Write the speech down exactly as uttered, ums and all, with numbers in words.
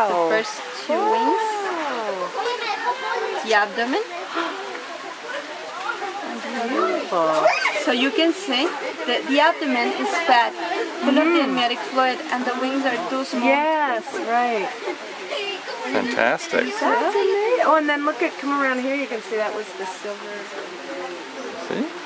Wow. The first two wow. wings. The abdomen. Beautiful. So you can see that the abdomen is fat, full mm. of the amniotic fluid, and the wings are too small. Yes, right. Fantastic. That's amazing. Oh, and then look at, come around here, you can see that was the silver. See?